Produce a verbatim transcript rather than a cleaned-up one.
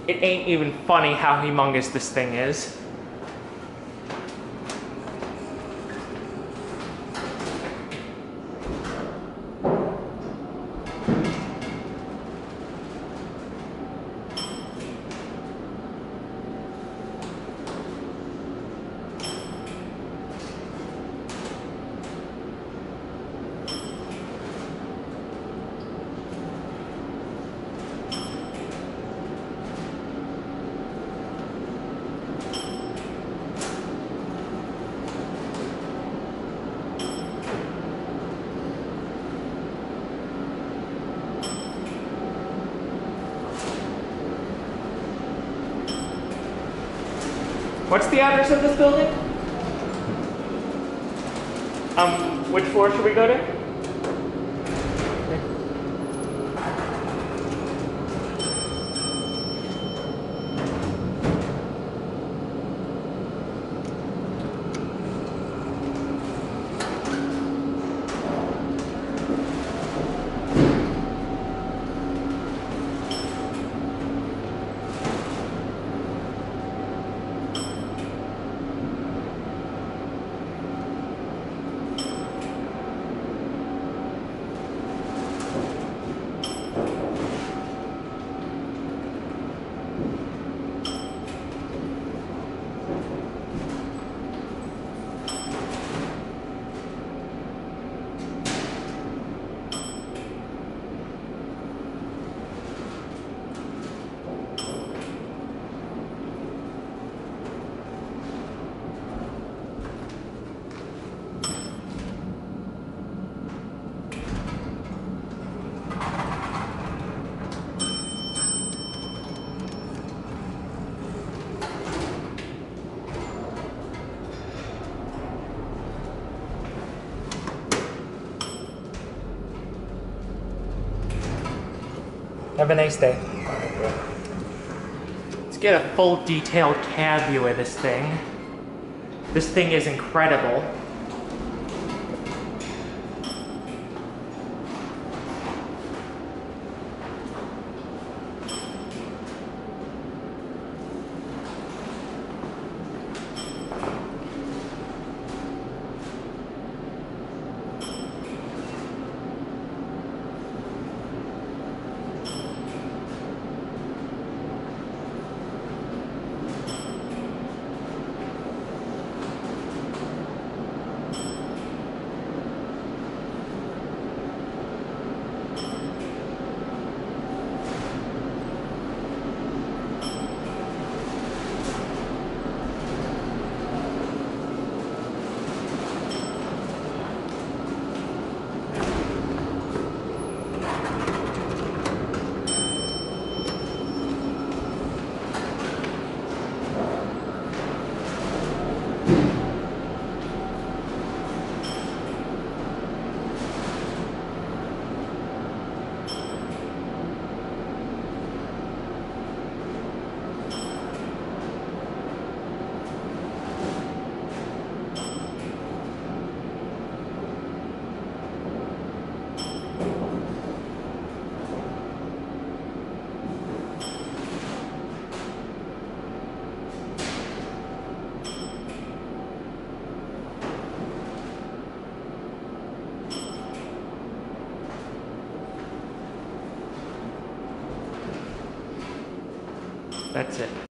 It ain't even funny how humongous this thing is. What's the address of this building? Um, which floor should we go to? Have a nice day. Let's get a full detailed cab view of this thing. This thing is incredible. That's it.